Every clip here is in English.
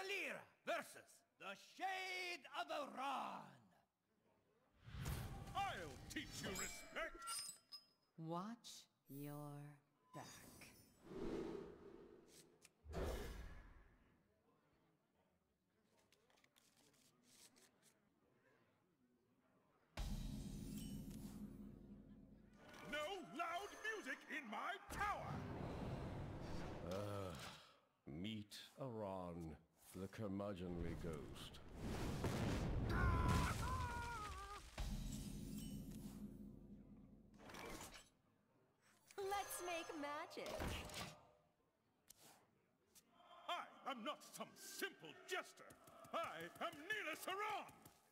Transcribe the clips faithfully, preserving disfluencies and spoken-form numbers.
Valira versus the Shade of Iran. I'll teach you respect! Watch your back. No loud music in my tower! Uh, meet Iran, the curmudgeonly ghost. Let's make magic. I am not some simple jester. I am Nina Saran!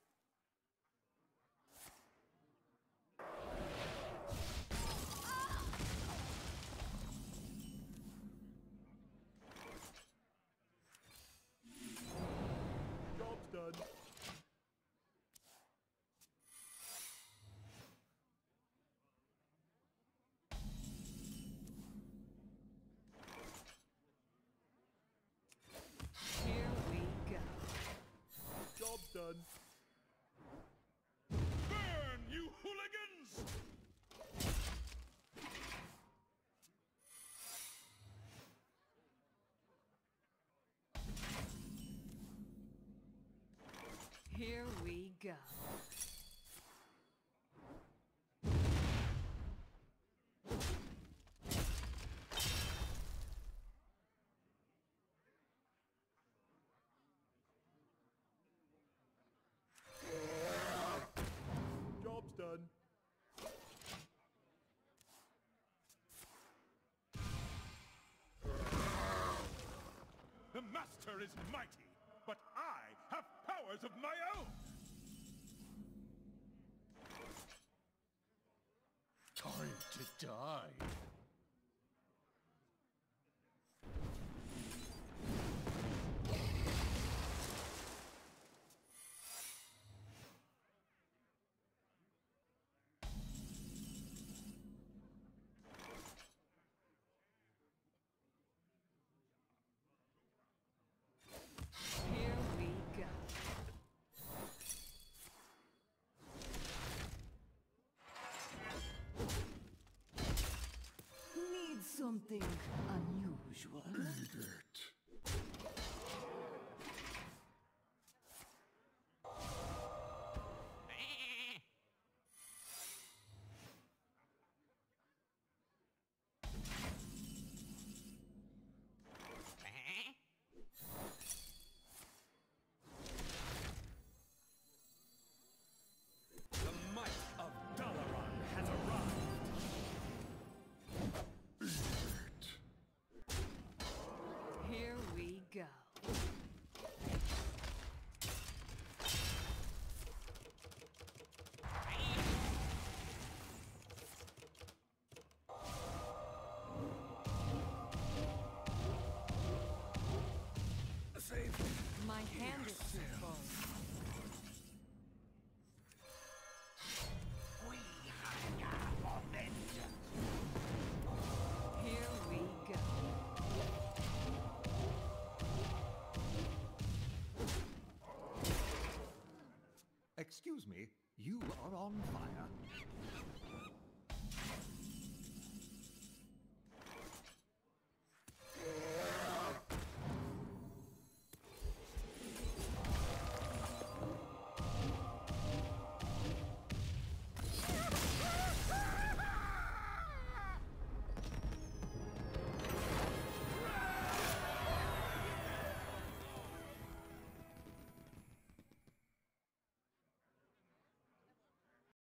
Job's done. Here we go. Job's done. Burn, you hooligans! Here we go. Job's done. The Master is mighty, but I have powers of my own! Time to die. Here we go. Need something unusual. The might of Dalaran has arrived. Here we go. Save My hand is full. We hunger for vengeance. Here we go. Excuse me, you are on fire.